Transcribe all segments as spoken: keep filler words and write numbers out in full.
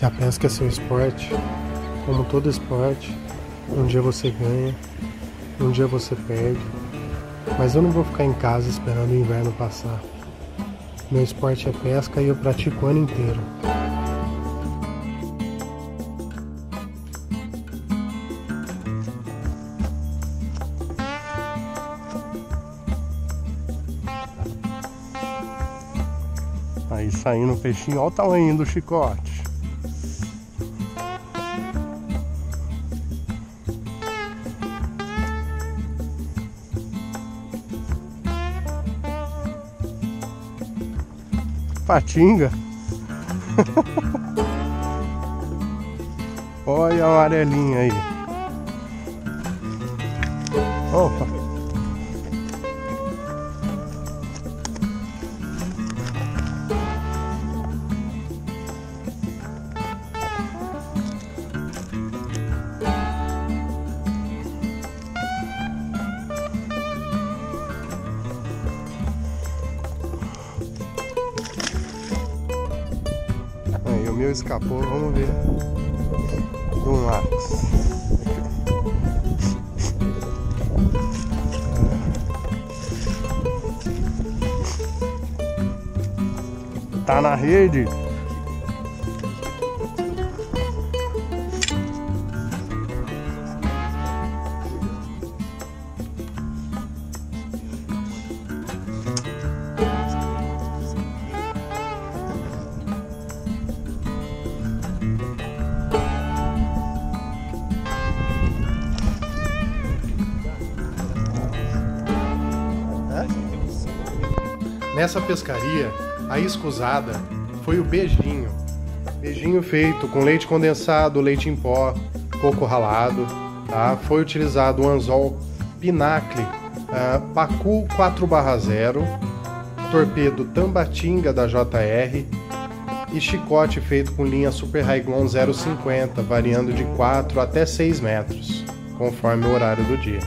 Se a pesca é seu esporte, como todo esporte, um dia você ganha, um dia você perde, mas eu não vou ficar em casa esperando o inverno passar. Meu esporte é pesca e eu pratico o ano inteiro. Aí saindo o peixinho, olha o tamanho do chicote. Patinga. Olha a amarelinha aí. Opa. Aí o meu escapou, vamos ver. Do Max. Tá na rede. Nessa pescaria, a isca usada foi o beijinho. Beijinho feito com leite condensado, leite em pó, coco ralado. Tá? Foi utilizado o anzol Pinacle uh, Pacu quatro barra zero, torpedo Tambatinga da J R e chicote feito com linha Super Haiglon zero cinquenta, variando de quatro até seis metros, conforme o horário do dia.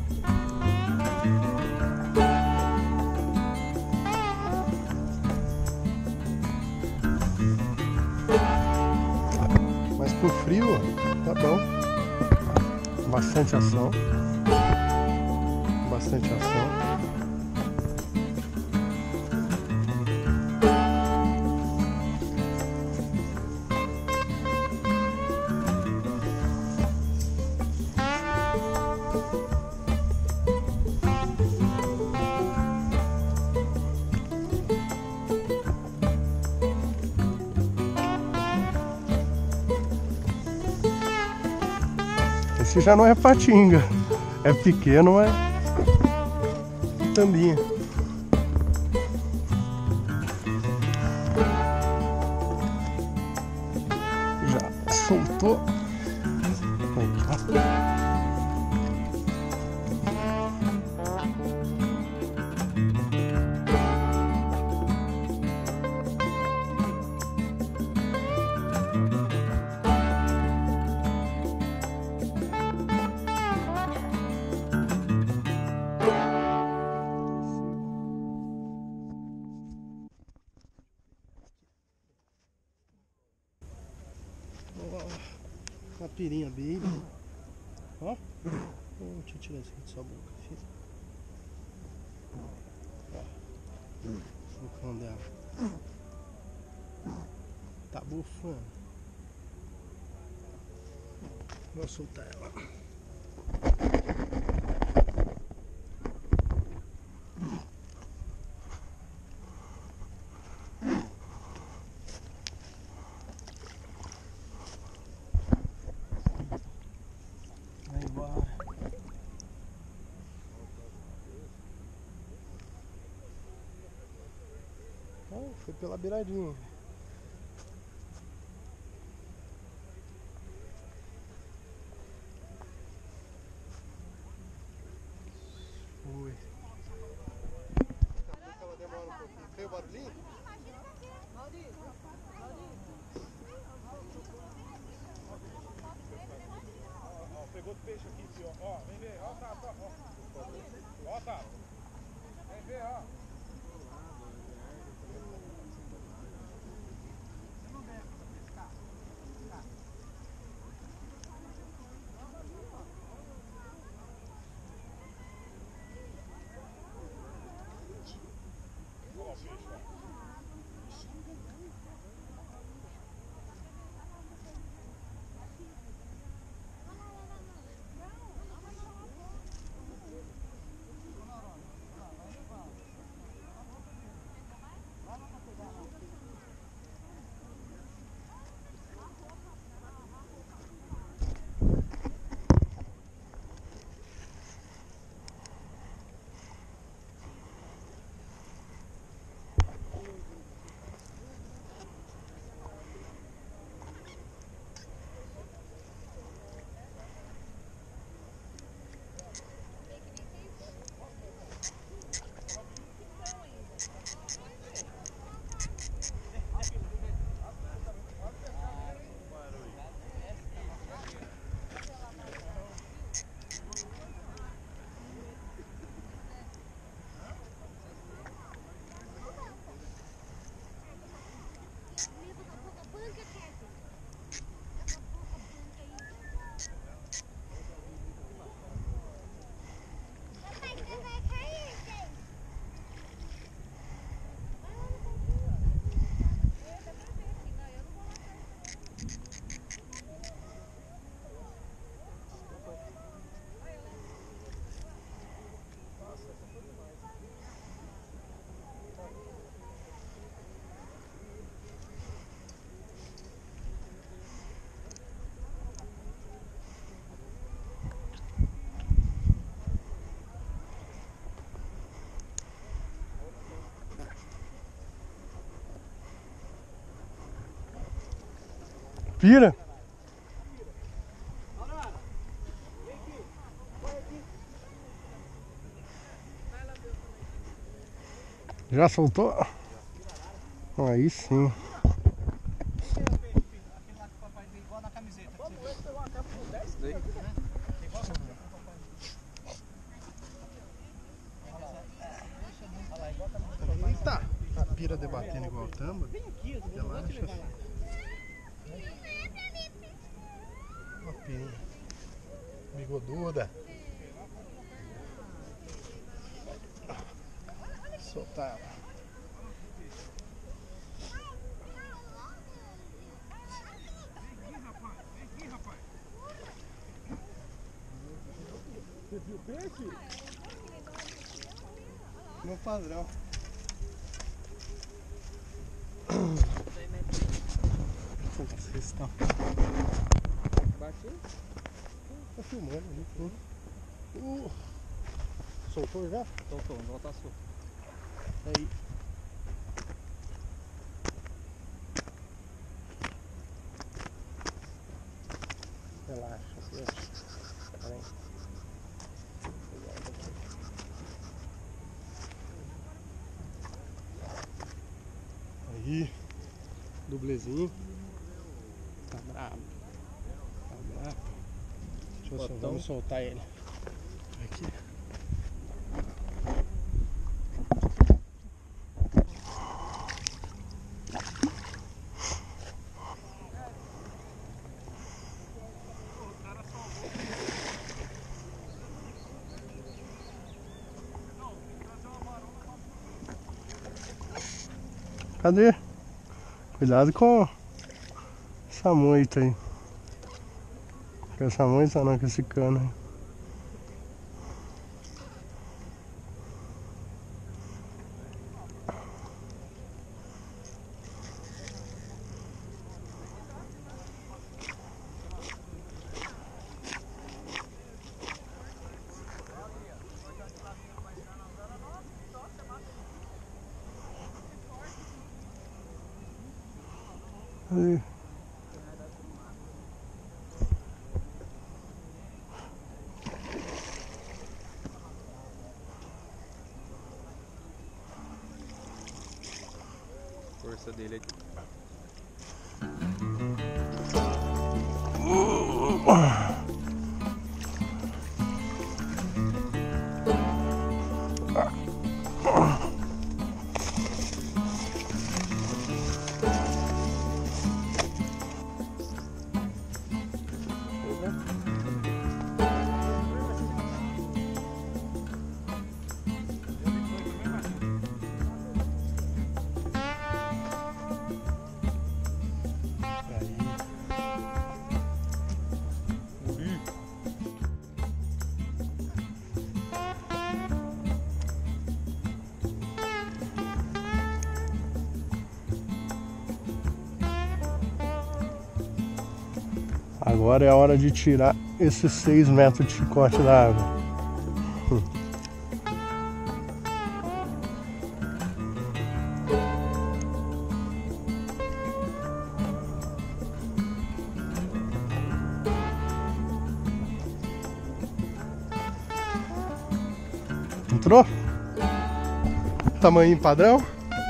Mas pro frio, tá bom. Bastante ação. Bastante ação. Esse já não é patinga, é pequeno, mas tambinha. Já soltou. Capirinha baby. Ó. Oh, deixa eu tirar isso aqui de sua boca, filho. Ó. O cão dela. Tá bufando. Vou soltar ela. Oh, foi pela beiradinha. Foi. Ela demora um pouquinho. Tem o barulhinho? Ó, pegou o peixe aqui, senhor. Ó, vem ver. Ó, tá, ó. Ó, tá. Vem ver, ó. Pira? Já soltou? Aí sim. Eita! A pira debatendo igual tamba. Relaxa. Uma pira. Bigoduda. Soltar ela. Você viu o peixe? Meu padrão. Vocês estão. Baixinho? Tá filmando ali. Uh. Soltou já? Soltou, vamos voltar solto. Aí. Relaxa, relaxa. Pera aí. Aí, dublezinho. Tá bravo. Tá bravo. Deixa eu só, vamos soltar ele. Aqui. Cadê? Cuidado com essa moita aí. Com essa moita não, com esse cano aí. Aí. Força dele aqui. Agora é a hora de tirar esses seis metros de chicote da água. Hum. Entrou? Tamanho padrão?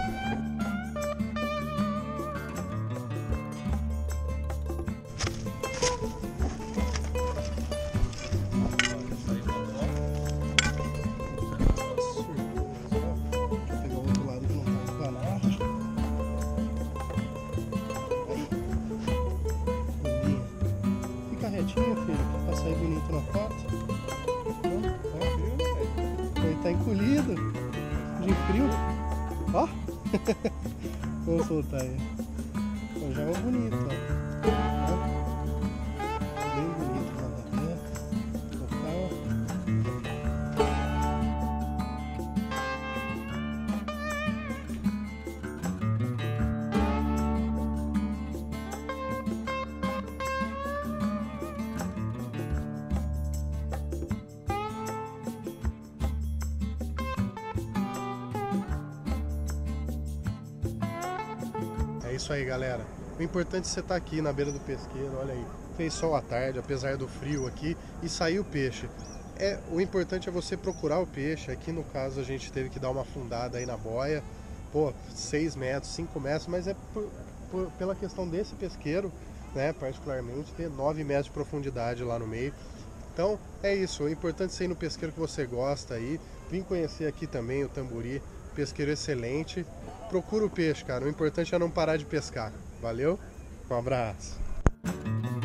Retinho, filho, pra sair bonito na foto. Ele tá encolhido de frio. Ó. Vamos soltar ele. Então, já é bonito, ó. Bem bonito lá da terra. Local. É isso aí, galera. O importante é você estar aqui na beira do pesqueiro, olha aí. Fez sol à tarde, apesar do frio aqui, e saiu peixe. É, o importante é você procurar o peixe. Aqui no caso a gente teve que dar uma afundada aí na boia. Pô, seis metros, cinco metros, mas é por, por, pela questão desse pesqueiro, né, particularmente, ter nove metros de profundidade lá no meio. Então é isso, o importante é você ir no pesqueiro que você gosta aí. Vim conhecer aqui também o Tamburi, pesqueiro excelente. Procura o peixe, cara, o importante é não parar de pescar. Valeu? Um abraço.